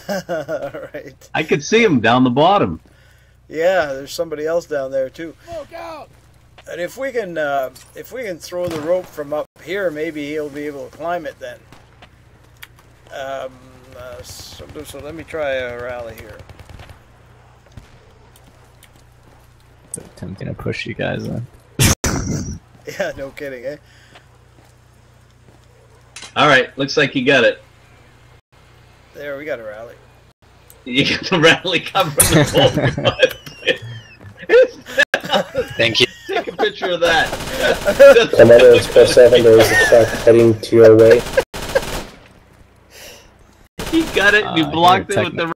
Right. I could see him down the bottom. Yeah, there's somebody else down there too. Look out! And if we can throw the rope from up here, maybe he'll be able to climb it then. So let me try a rally here. So attempting to push you guys in. Yeah, no kidding, eh? All right, looks like you got it. There, we got a rally. You got the rally covering the pole. Thank you. Take a picture of that. Commander Express 7, there is a truck heading to your way. He got it, and he blocked it with the